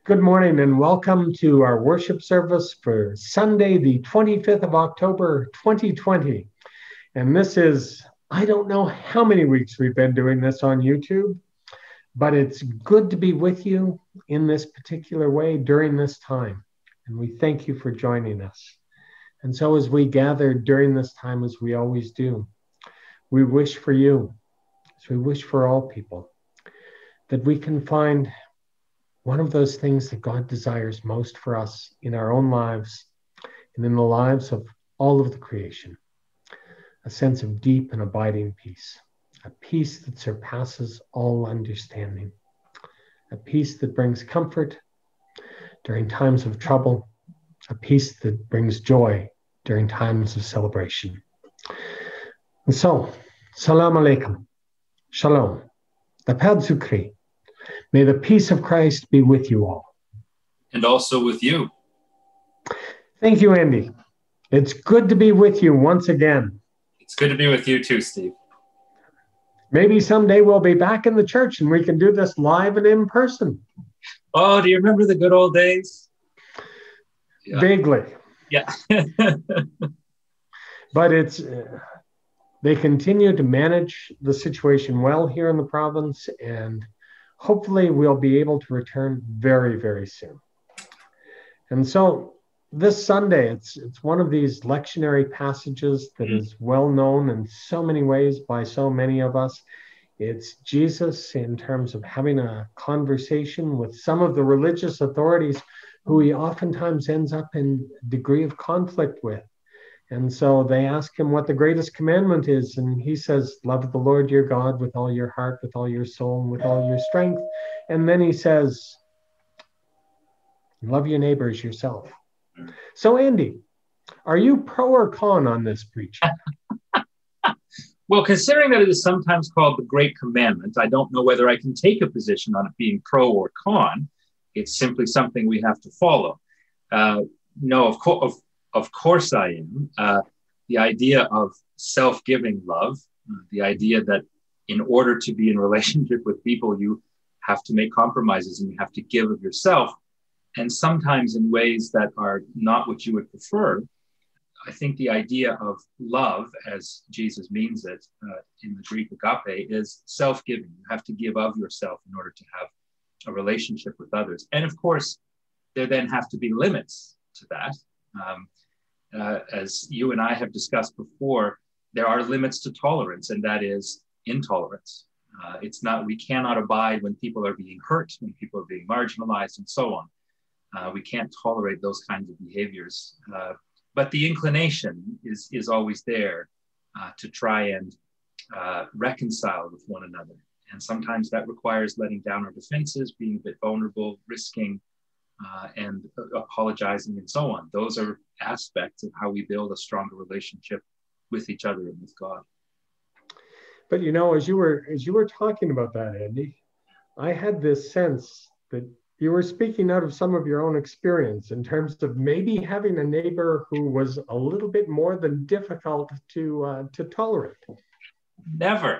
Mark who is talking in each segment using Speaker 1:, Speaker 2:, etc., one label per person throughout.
Speaker 1: Good morning and welcome to our worship service for Sunday, the 25th of October, 2020. And this is, I don't know how many weeks we've been doing this on YouTube, but it's good to be with you in this particular way during this time. And we thank you for joining us. And so as we gather during this time, as we always do, we wish for you, as we wish for all people, that we can find one of those things that God desires most for us in our own lives and in the lives of all of the creation, a sense of deep and abiding peace, a peace that surpasses all understanding, a peace that brings comfort during times of trouble, a peace that brings joy during times of celebration. And so, salam alaikum, shalom, tapad zukri. May the peace of Christ be with you all.
Speaker 2: And also with you.
Speaker 1: Thank you, Andy. It's good to be with you once again.
Speaker 2: It's good to be with you too, Steve.
Speaker 1: Maybe someday we'll be back in the church and we can do this live and in person.
Speaker 2: Oh, do you remember the good old days?
Speaker 1: Yeah. Vaguely.
Speaker 2: Yeah.
Speaker 1: But they continue to manage the situation well here in the province, and hopefully we'll be able to return very, very soon. And so this Sunday, it's one of these lectionary passages that is well known in so many ways by so many of us. It's Jesus in terms of having a conversation with some of the religious authorities who he oftentimes ends up in a degree of conflict with. And so they ask him what the greatest commandment is. And he says, love the Lord your God with all your heart, with all your soul, and with all your strength. And then he says, love your neighbor as yourself. So Andy, are you pro or con on this preaching?
Speaker 2: Well, considering that it is sometimes called the Great Commandment, I don't know whether I can take a position on it being pro or con. It's simply something we have to follow. No, of course I am. The idea of self-giving love, the idea that in order to be in relationship with people, you have to make compromises and you have to give of yourself, and sometimes in ways that are not what you would prefer. I think the idea of love, as Jesus means it in the Greek agape, is self-giving. You have to give of yourself in order to have a relationship with others. And of course, there then have to be limits to that. As you and I have discussed before, there are limits to tolerance, and that is intolerance. We cannot abide when people are being hurt, when people are being marginalized, and so on. We can't tolerate those kinds of behaviors. But the inclination is always there to try and reconcile with one another. And sometimes that requires letting down our defenses, being a bit vulnerable, risking, and apologizing, and so on. Those are aspects of how we build a stronger relationship with each other and with God.
Speaker 1: But you know, as you were talking about that, Andy, I had this sense that you were speaking out of some of your own experience in terms of maybe having a neighbor who was a little bit more than difficult to tolerate.
Speaker 2: Never.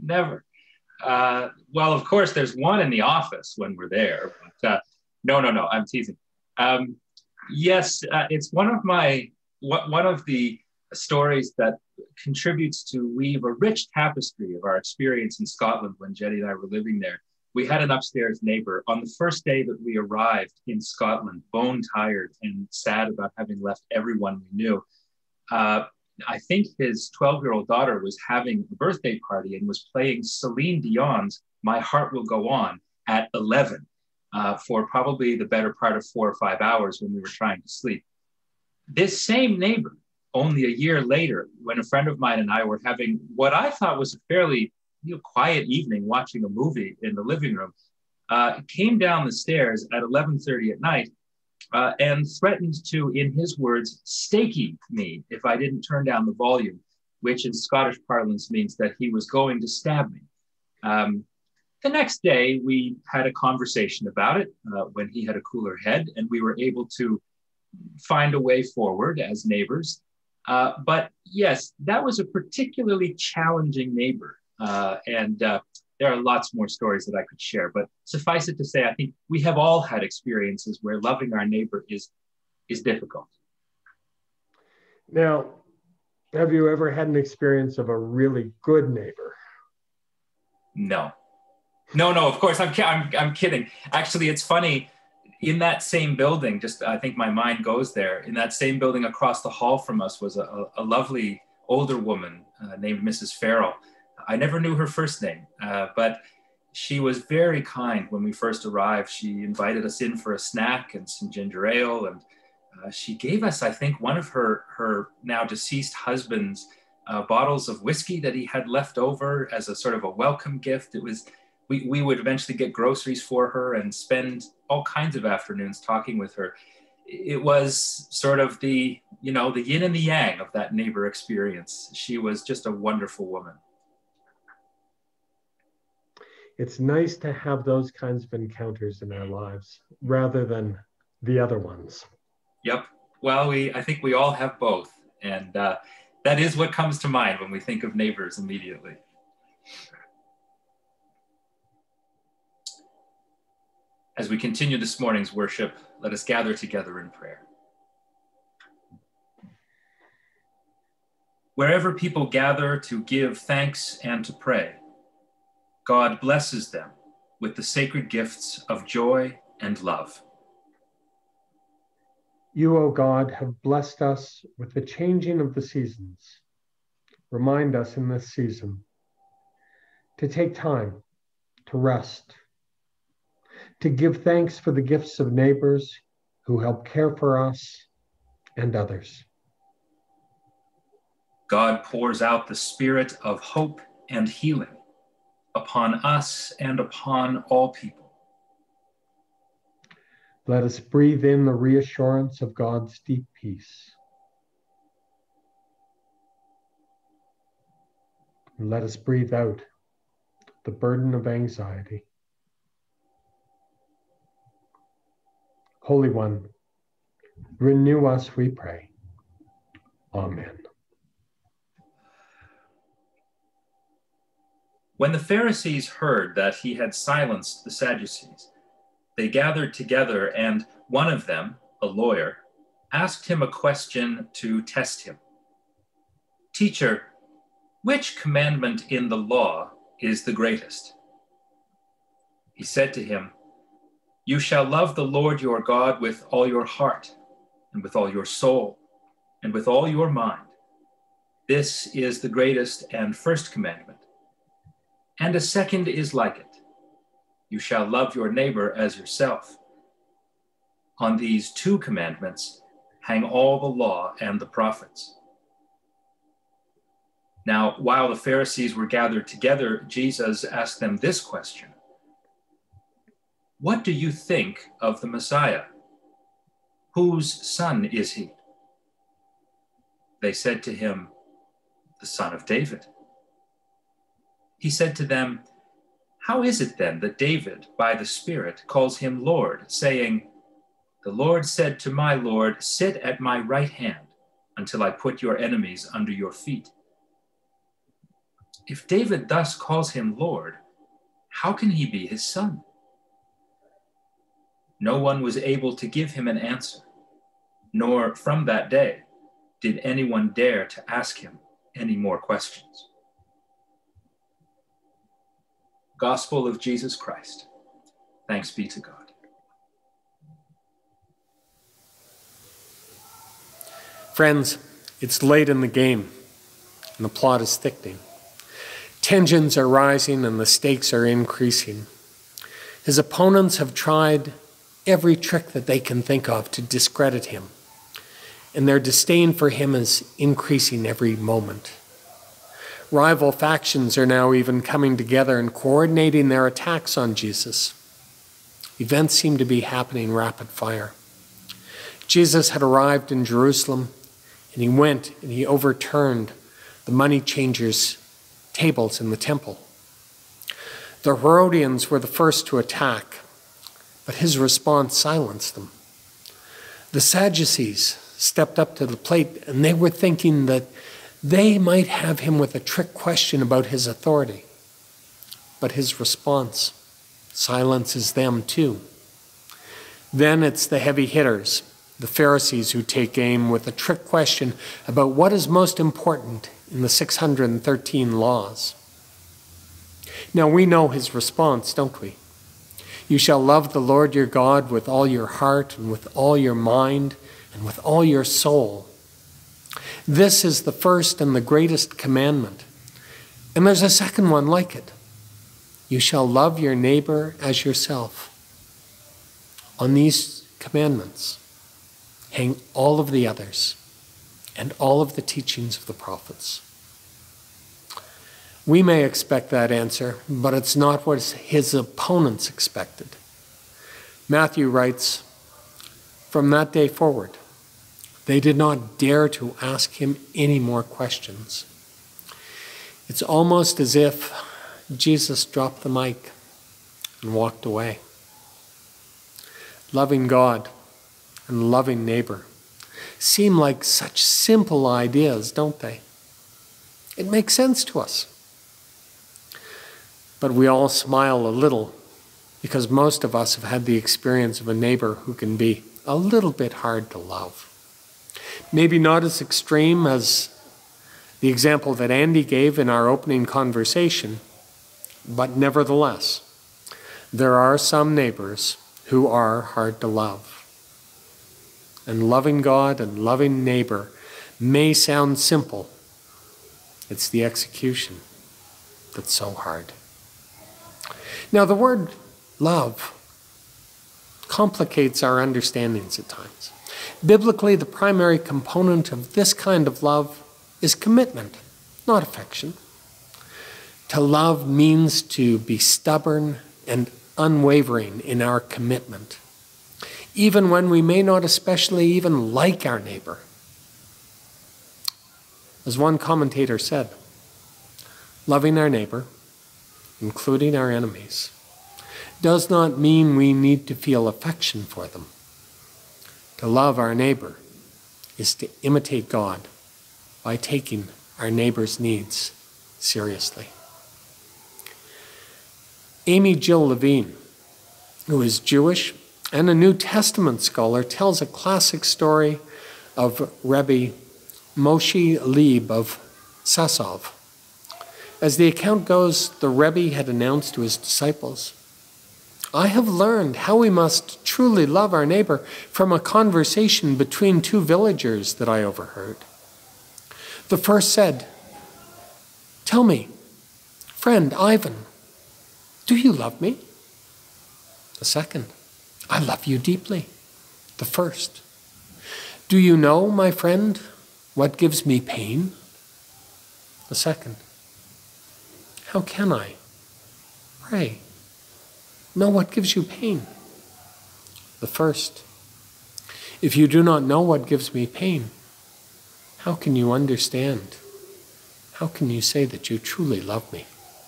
Speaker 2: Well, of course, there's one in the office when we're there. But, no, I'm teasing. Yes, it's one of the stories that contributes to weave a rich tapestry of our experience in Scotland when Jenny and I were living there. We had an upstairs neighbor on the first day that we arrived in Scotland, bone tired and sad about having left everyone we knew. I think his 12-year-old daughter was having a birthday party and was playing Celine Dion's My Heart Will Go On at 11 for probably the better part of 4 or 5 hours when we were trying to sleep. This same neighbor, only a year later, when a friend of mine and I were having what I thought was a fairly quiet evening watching a movie in the living room, came down the stairs at 11:30 at night and threatened to, in his words, stakey me if I didn't turn down the volume, which in Scottish parlance means that he was going to stab me. The next day, we had a conversation about it when he had a cooler head, and we were able to find a way forward as neighbors. But yes, that was a particularly challenging neighbor. And there are lots more stories that I could share, but suffice it to say, I think we have all had experiences where loving our neighbor is difficult.
Speaker 1: Now, have you ever had an experience of a really good neighbor?
Speaker 2: No, of course, I'm kidding. Actually, it's funny. In that same building, just I think my mind goes there, in that same building across the hall from us was a lovely older woman named Mrs. Farrell. I never knew her first name, but she was very kind when we first arrived. She invited us in for a snack and some ginger ale, and she gave us, I think, one of her now deceased husband's bottles of whiskey that he had left over as a sort of a welcome gift. It was, we would eventually get groceries for her and spend all kinds of afternoons talking with her. It was sort of the yin and the yang of that neighbor experience. She was just a wonderful woman.
Speaker 1: It's nice to have those kinds of encounters in our lives rather than the other ones.
Speaker 2: Yep. Well, I think we all have both. And that is what comes to mind when we think of neighbors immediately. As we continue this morning's worship, let us gather together in prayer. Wherever people gather to give thanks and to pray, God blesses them with the sacred gifts of joy and love.
Speaker 1: You, O God, have blessed us with the changing of the seasons. Remind us in this season to take time to rest, to give thanks for the gifts of neighbors who help care for us and others.
Speaker 2: God pours out the spirit of hope and healing upon us and upon all people.
Speaker 1: Let us breathe in the reassurance of God's deep peace. And let us breathe out the burden of anxiety. Holy One, renew us, we pray. Amen.
Speaker 2: When the Pharisees heard that he had silenced the Sadducees, they gathered together, and one of them, a lawyer, asked him a question to test him. "Teacher, which commandment in the law is the greatest?" He said to him, "You shall love the Lord your God with all your heart, and with all your soul, and with all your mind. This is the greatest and first commandment. And a second is like it. You shall love your neighbor as yourself. On these two commandments hang all the law and the prophets." Now, while the Pharisees were gathered together, Jesus asked them this question: "What do you think of the Messiah? Whose son is he?" They said to him, "The son of David." He said to them, "How is it then that David, by the Spirit, calls him Lord, saying, 'The Lord said to my Lord, sit at my right hand until I put your enemies under your feet'? If David thus calls him Lord, how can he be his son?" No one was able to give him an answer, nor from that day did anyone dare to ask him any more questions. Gospel of Jesus Christ. Thanks be to God.
Speaker 1: Friends, it's late in the game, and the plot is thickening. Tensions are rising, and the stakes are increasing. His opponents have tried every trick that they can think of to discredit him, and their disdain for him is increasing every moment. Rival factions are now even coming together and coordinating their attacks on Jesus. Events seem to be happening rapid fire. Jesus had arrived in Jerusalem, and he went and he overturned the money changers' tables in the temple. The Herodians were the first to attack, but his response silenced them. The Sadducees stepped up to the plate, and they were thinking that they might have him with a trick question about his authority. but his response silences them too. Then it's the heavy hitters, the Pharisees, who take aim with a trick question about what is most important in the 613 laws. Now we know his response, don't we? You shall love the Lord your God with all your heart and with all your mind and with all your soul. This is the first and the greatest commandment. And there's a second one like it. You shall love your neighbor as yourself. On these commandments hang all of the others and all of the teachings of the prophets. We may expect that answer, but it's not what his opponents expected. Matthew writes, from that day forward, they did not dare to ask him any more questions. It's almost as if Jesus dropped the mic and walked away. Loving God and loving neighbor seem like such simple ideas, don't they? It makes sense to us. But we all smile a little because most of us have had the experience of a neighbor who can be a little bit hard to love. Maybe not as extreme as the example that Andy gave in our opening conversation, but nevertheless, there are some neighbors who are hard to love. And loving God and loving neighbor may sound simple. It's the execution that's so hard. Now, the word love complicates our understandings at times. Biblically, the primary component of this kind of love is commitment, not affection. To love means to be stubborn and unwavering in our commitment, even when we may not especially even like our neighbor. As one commentator said, loving our neighbor, including our enemies, does not mean we need to feel affection for them. To love our neighbor is to imitate God by taking our neighbor's needs seriously. Amy Jill Levine, who is Jewish and a New Testament scholar, tells a classic story of Rebbe Moshe Leib of Sasov. As the account goes, the Rebbe had announced to his disciples, I have learned how we must truly love our neighbor from a conversation between two villagers that I overheard. The first said, tell me, friend Ivan, do you love me? The second, I love you deeply. The first, do you know, my friend, what gives me pain? The second, how can I, pray, know what gives you pain? The first, if you do not know what gives me pain, how can you understand? How can you say that you truly love me?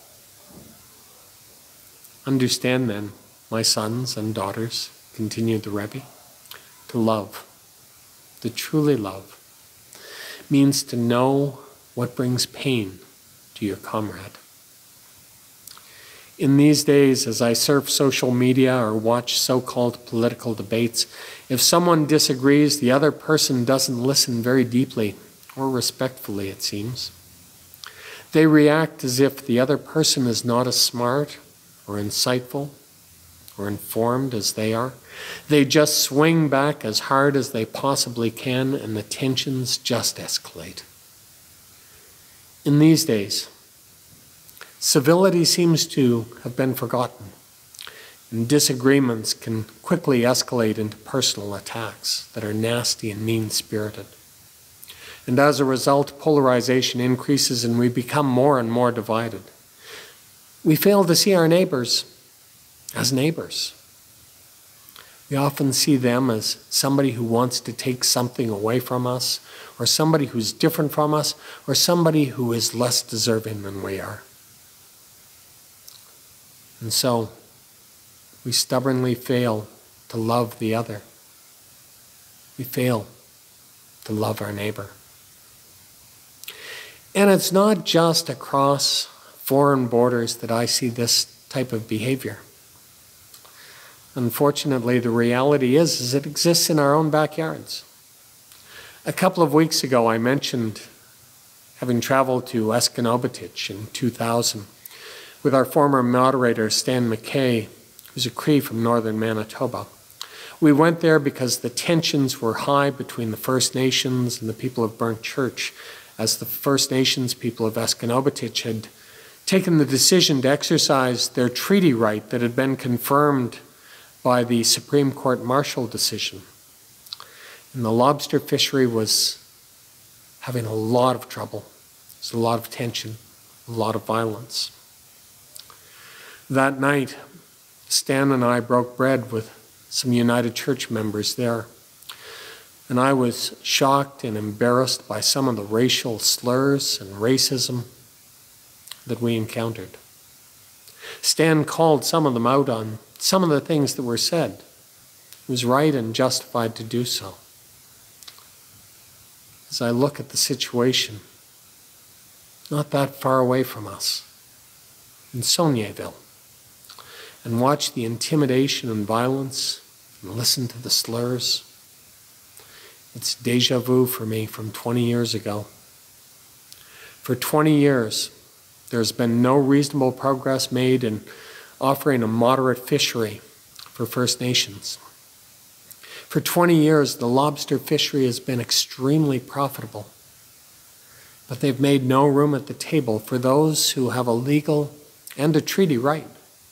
Speaker 1: Understand then, my sons and daughters, continued the Rebbe, to love, to truly love, means to know what brings pain to your comrade. In these days, as I surf social media or watch so-called political debates, if someone disagrees, the other person doesn't listen very deeply or respectfully, it seems. They react as if the other person is not as smart or insightful or informed as they are. They just swing back as hard as they possibly can, and the tensions just escalate. In these days, civility seems to have been forgotten, and disagreements can quickly escalate into personal attacks that are nasty and mean-spirited. And as a result, polarization increases and we become more and more divided. We fail to see our neighbors as neighbors. We often see them as somebody who wants to take something away from us, or somebody who's different from us, or somebody who is less deserving than we are. And so, we stubbornly fail to love the other. We fail to love our neighbor. And it's not just across foreign borders that I see this type of behavior. Unfortunately, the reality is it exists in our own backyards. A couple of weeks ago, I mentioned having traveled to Escanobatich in 2000 with our former moderator, Stan McKay, who's a Cree from northern Manitoba. We went there because the tensions were high between the First Nations and the people of Burnt Church, as the First Nations people of Escanobatich had taken the decision to exercise their treaty right that had been confirmed by the Supreme Court Marshall decision. And the lobster fishery was having a lot of trouble. There's a lot of tension, a lot of violence. That night, Stan and I broke bread with some United Church members there. And I was shocked and embarrassed by some of the racial slurs and racism that we encountered. Stan called some of them out on some of the things that were said. He was right and justified to do so. As I look at the situation, not that far away from us, in Saulniéville, and watch the intimidation and violence and listen to the slurs, it's déjà vu for me from 20 years ago. For 20 years, there's been no reasonable progress made in offering a moderate fishery for First Nations. For 20 years, the lobster fishery has been extremely profitable, but they've made no room at the table for those who have a legal and a treaty right.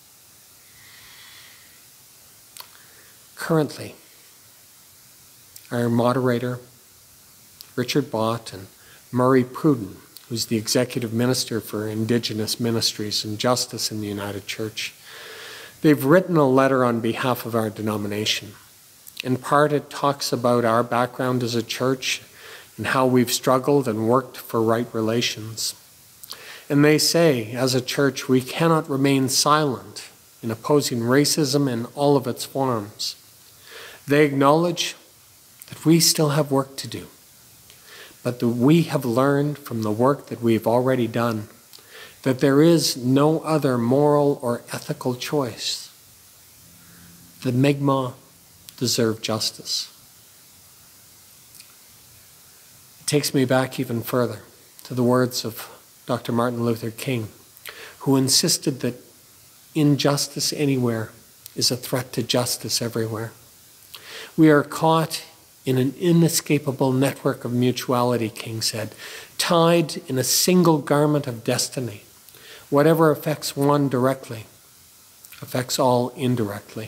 Speaker 1: Currently, our moderator, Richard Bott, and Murray Pruden, who's the Executive Minister for Indigenous Ministries and Justice in the United Church, they've written a letter on behalf of our denomination. In part, it talks about our background as a church and how we've struggled and worked for right relations. And they say, as a church, we cannot remain silent in opposing racism in all of its forms. They acknowledge that we still have work to do, but that we have learned from the work that we've already done that there is no other moral or ethical choice. The Mi'kmaq deserve justice. It takes me back even further to the words of Dr. Martin Luther King, who insisted that injustice anywhere is a threat to justice everywhere. We are caught in an inescapable network of mutuality, King said, tied in a single garment of destiny. Whatever affects one directly affects all indirectly.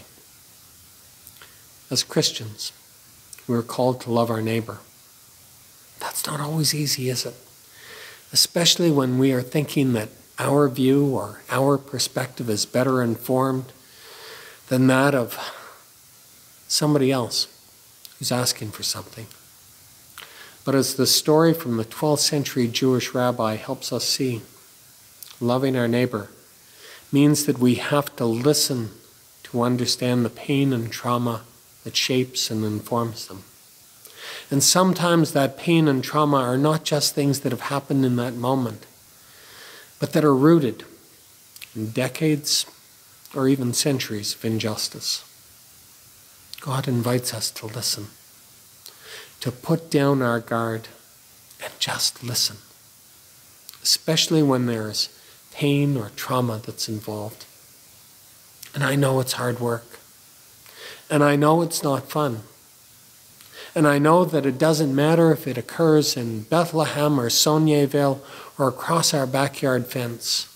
Speaker 1: As Christians, we are called to love our neighbor. That's not always easy, is it? Especially when we are thinking that our view or our perspective is better informed than that of somebody else who's asking for something. But as the story from the 12th century Jewish rabbi helps us see, loving our neighbor means that we have to listen to understand the pain and trauma that shapes and informs them. And sometimes that pain and trauma are not just things that have happened in that moment, but that are rooted in decades or even centuries of injustice. God invites us to listen, to put down our guard and just listen, especially when there's pain or trauma that's involved. And I know it's hard work, and I know it's not fun, and I know that it doesn't matter if it occurs in Bethlehem or Saulniéville or across our backyard fence.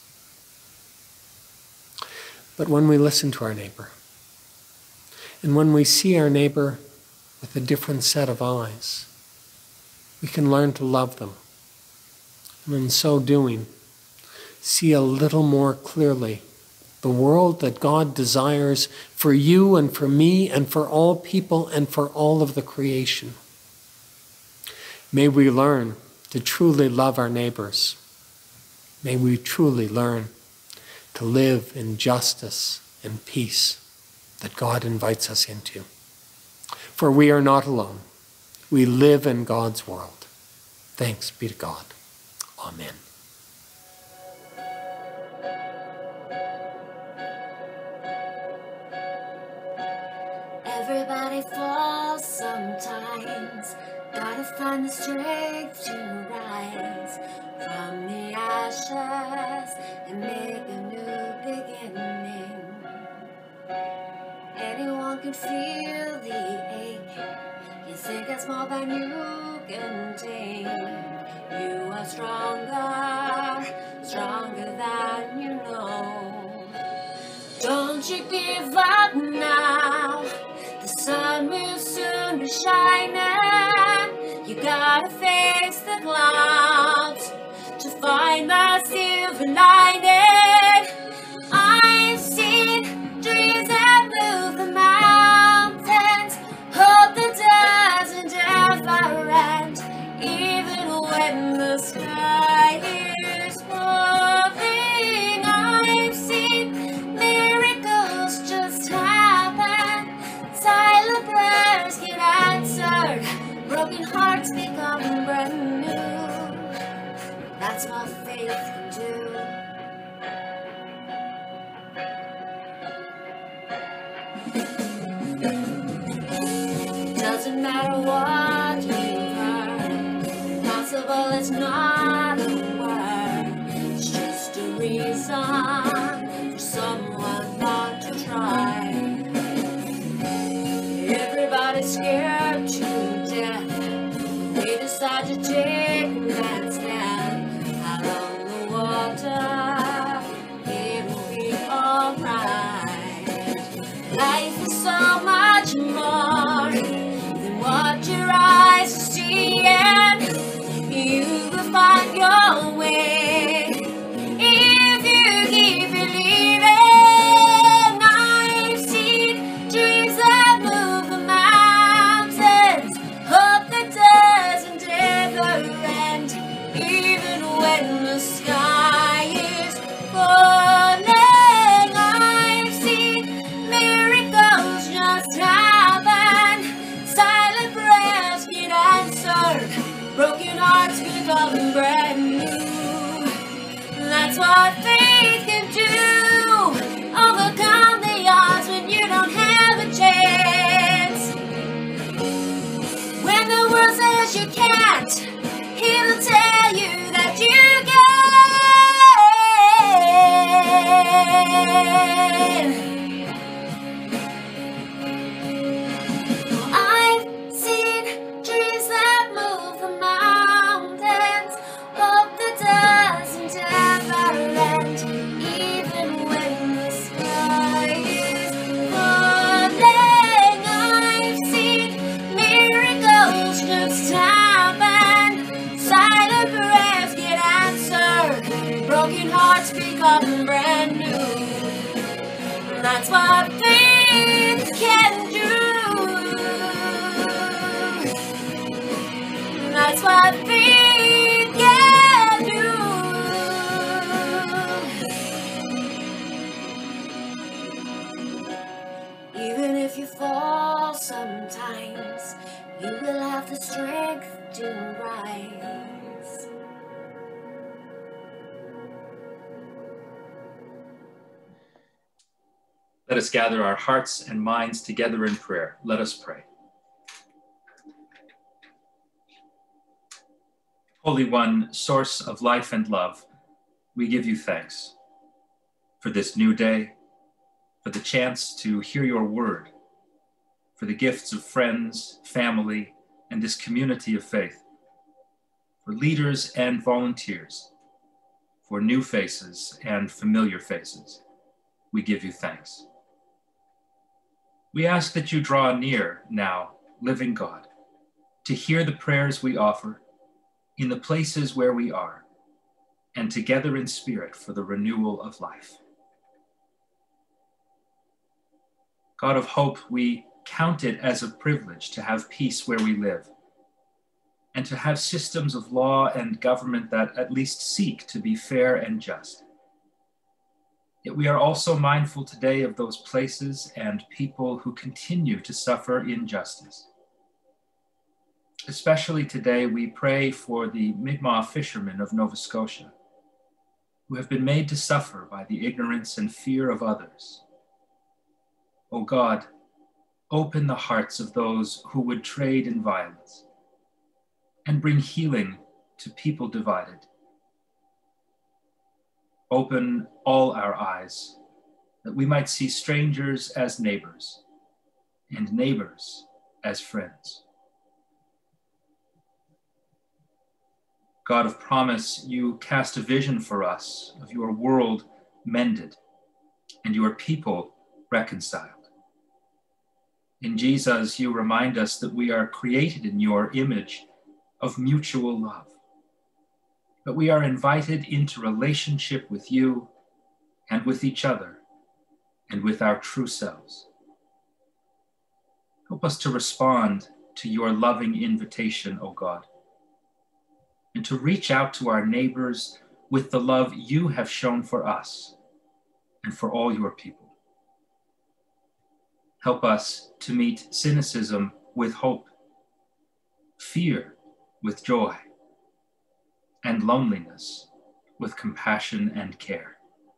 Speaker 1: But when we listen to our neighbor, and when we see our neighbor with a different set of eyes, we can learn to love them. And in so doing, see a little more clearly the world that God desires for you and for me and for all people and for all of the creation. May we learn to truly love our neighbors. May we truly learn to live in justice and peace that God invites us into. For we are not alone. We live in God's world. Thanks be to God. Amen.
Speaker 3: Everybody falls sometimes. Gotta find the strength to rise from the ashes and make a new beginning. Anyone can feel the ache. You think it's more than you can take. You are stronger, stronger than you know. Don't you give up now. The sun will soon be shining. You gotta face the clouds to find the silver lining. I've seen dreams that move the mountains. Hope that doesn't ever end, even when the sky is falling. I've seen miracles just happen. Silent prayers get answered. Broken hearts become brand new. That's what faith can do. Doesn't matter what you've heard. Impossible is not a word. It's just a reason for someone not to try. Everybody's scared to death. We decide to take that stand out on the water. It'll be alright. Life is so much more than what your eyes are seeing. You will find your way if you keep believing. I've seen dreams that move the mountains. Hope that doesn't ever end, even when the sky is falling. I've seen miracles just happen. Silent prayers get answered. Broken hearts become brand new. That's what faith can do. Overcome the odds when you don't have a chance. When the world says you can't, he will tell you that you can. I've seen dreams that move the mountains. Hope that doesn't ever end, even when the sky is falling. I've seen miracles just happen. Silent prayers get answered. Broken hearts become brand new. That's what faith can do. That's what faith can do. Even if you fall sometimes, you will have the strength to rise.
Speaker 2: Let us gather our hearts and minds together in prayer. Let us pray. Holy One, source of life and love, we give you thanks for this new day, for the chance to hear your word, for the gifts of friends, family, and this community of faith, for leaders and volunteers, for new faces and familiar faces. We give you thanks. We ask that you draw near now, living God, to hear the prayers we offer in the places where we are, and together in spirit for the renewal of life. God of hope, we count it as a privilege to have peace where we live, and to have systems of law and government that at least seek to be fair and just. Yet we are also mindful today of those places and people who continue to suffer injustice. Especially today, we pray for the Mi'kmaq fishermen of Nova Scotia, who have been made to suffer by the ignorance and fear of others. O God, Open the hearts of those who would trade in violence, and bring healing to people divided. Open all our eyes, that we might see strangers as neighbors, and neighbors as friends. God of promise, you cast a vision for us of your world mended and your people reconciled. In Jesus, you remind us that we are created in your image of mutual love, that we are invited into relationship with you and with each other and with our true selves. Help us to respond to your loving invitation, O God, and to reach out to our neighbors with the love you have shown for us and for all your people. Help us to meet cynicism with hope, fear with joy, and loneliness with compassion and care.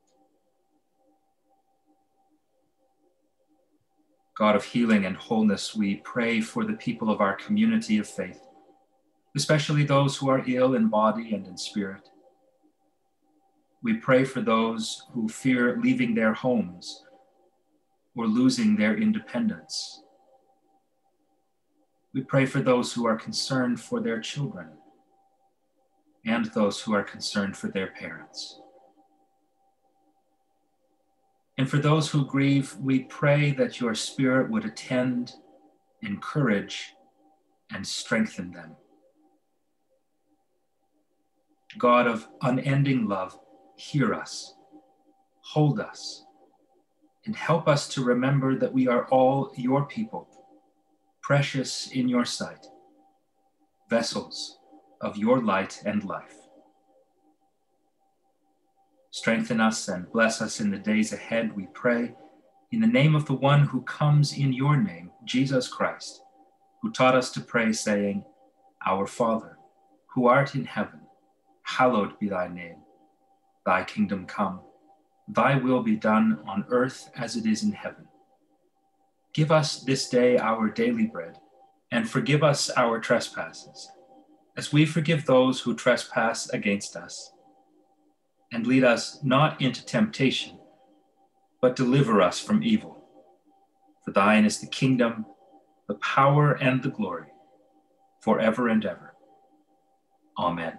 Speaker 2: God of healing and wholeness, we pray for the people of our community of faith, especially those who are ill in body and in spirit. We pray for those who fear leaving their homes or losing their independence. We pray for those who are concerned for their children and those who are concerned for their parents. And for those who grieve, we pray that your Spirit would attend, encourage, and strengthen them. God of unending love, hear us, hold us, and help us to remember that we are all your people, precious in your sight, vessels of your light and life. Strengthen us and bless us in the days ahead, we pray, in the name of the one who comes in your name, Jesus Christ, who taught us to pray, saying, Our Father, who art in heaven, hallowed be thy name. Thy kingdom come, thy will be done on earth as it is in heaven. Give us this day our daily bread, and forgive us our trespasses, as we forgive those who trespass against us. And lead us not into temptation, but deliver us from evil. For thine is the kingdom, the power, and the glory, forever and ever. Amen.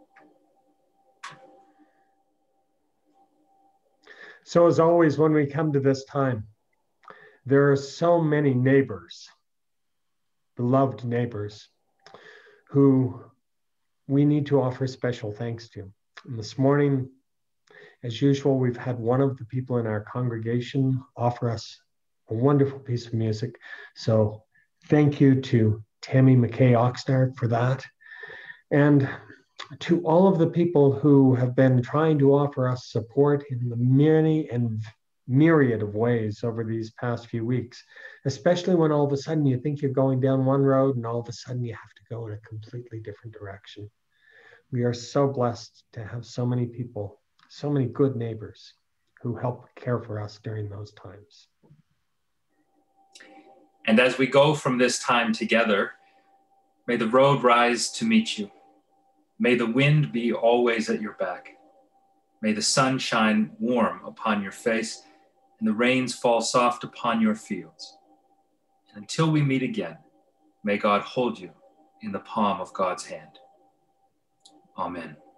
Speaker 1: So as always, when we come to this time, there are so many neighbors, beloved neighbors, who we need to offer special thanks to. And this morning, as usual, we've had one of the people in our congregation offer us a wonderful piece of music. So thank you to Tammy McKay Oxnard for that. And to all of the people who have been trying to offer us support in the many and myriad of ways over these past few weeks, especially when all of a sudden you think you're going down one road and all of a sudden you have to go in a completely different direction. We are so blessed to have so many people, so many good neighbors who help care for us during those times.
Speaker 2: And as we go from this time together, may the road rise to meet you. May the wind be always at your back. May the sun shine warm upon your face and the rains fall soft upon your fields. And until we meet again, may God hold you in the palm of God's hand. Amen.